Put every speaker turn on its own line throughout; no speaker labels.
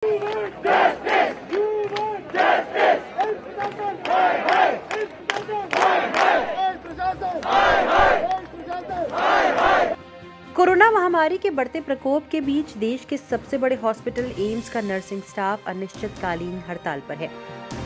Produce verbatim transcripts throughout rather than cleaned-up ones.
Corona महामारी के बढ़ते प्रकोप के बीच देश के सबसे बड़े हॉस्पिटल एम्स का नर्सिंग स्टाफ अनिश्चितकालीन हड़ताल पर है।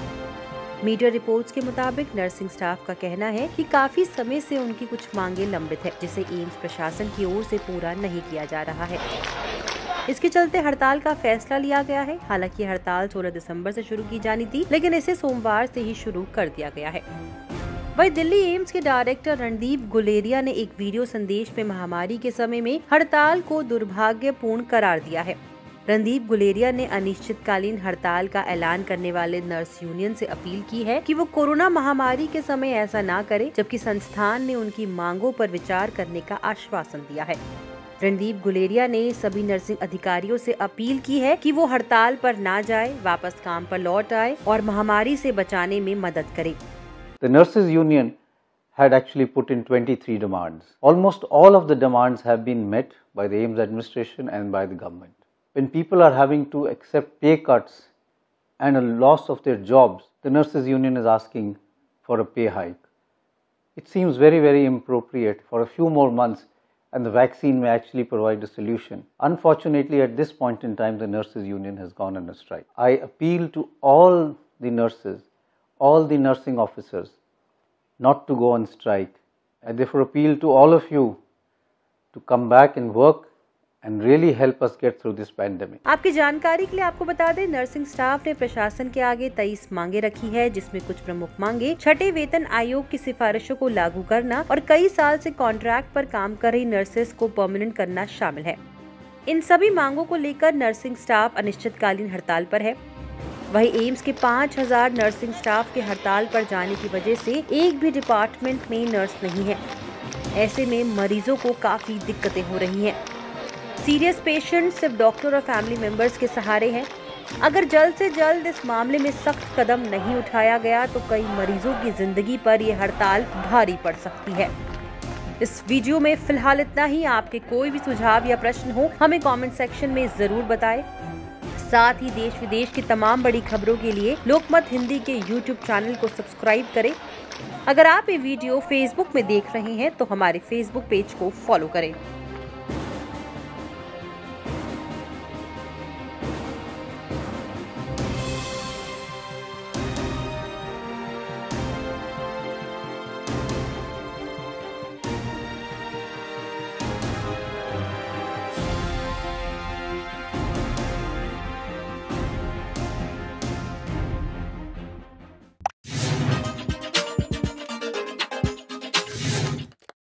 मीडिया रिपोर्ट्स के मुताबिक नर्सिंग स्टाफ का कहना है कि काफी समय से उनकी कुछ मांगे लंबित है, जिसे एम्स प्रशासन की ओर से पूरा नहीं किया जा रहा है। इसके चलते हड़ताल का फैसला लिया गया है। हालांकि हड़ताल सोलह दिसंबर से शुरू की जानी थी, लेकिन इसे सोमवार से ही शुरू कर दिया गया है। वहीं दिल्ली एम्स के डायरेक्टर रणदीप गुलेरिया ने एक वीडियो संदेश में महामारी के समय में हड़ताल को दुर्भाग्यपूर्ण करार दिया है। रणदीप गुलेरिया ने अनिश्चितकालीन हड़ताल का ऐलान करने वाले नर्स यूनियन से अपील की है कि वो कोरोना महामारी के समय ऐसा ना करे, जबकि संस्थान ने उनकी मांगों पर विचार करने का आश्वासन दिया है। रणदीप गुलेरिया ने सभी नर्सिंग अधिकारियों से अपील की है कि वो हड़ताल पर ना जाए, वापस काम पर लौट आए और महामारी से बचाने में मदद करे।
The nurses union had actually put in twenty-three demands. Almost all of the demands have been met by the AIIMS administration and by the government. When people are having to accept pay cuts and a loss of their jobs, the nurses union is asking for a pay hike. It seems very, very inappropriate for a few more months, and the vaccine may actually provide a solution. Unfortunately, at this point in time, the nurses union has gone on a strike. I appeal to all the nurses, all the nursing officers, not to go on strike. I therefore appeal to all of you to come back and work and really help us get through this pandemic.
आपकी जानकारी के लिए आपको बता दें, nursing staff ने प्रशासन के आगे तेईस मांगे रखी है, जिसमें कुछ प्रमुख मांगे छठे वेतन आयोग की सिफारिशों को लागू करना और कई साल से कॉन्ट्रैक्ट पर काम कर रही नर्सेस को परमानेंट करना शामिल है। इन सभी मांगों को लेकर नर्सिंग स्टाफ अनिश्चितकालीन हड़ताल पर है। वहीं एम्स के पाँच हज़ार नर्सिंग स्टाफ के हड़ताल पर जाने की वजह से एक भी डिपार्टमेंट में नर्स नहीं है। ऐसे में मरीजों को काफी दिक्कतें हो रही हैं। सीरियस पेशेंट सिर्फ डॉक्टर और फैमिली मेंबर्स के सहारे हैं। अगर जल्द से जल्द इस मामले में सख्त कदम नहीं उठाया गया तो कई मरीजों की जिंदगी पर यह हड़ताल भारी पड़ सकती है। इस वीडियो में फिलहाल इतना ही। आपके कोई भी सुझाव या प्रश्न हो हमें कमेंट सेक्शन में जरूर बताएं। साथ ही देश विदेश की तमाम बड़ी खबरों के लिए लोकमत हिंदी के यूट्यूब चैनल को सब्सक्राइब करें। अगर आप ये वीडियो फेसबुक में देख रहे हैं तो हमारे फेसबुक पेज को फॉलो करें।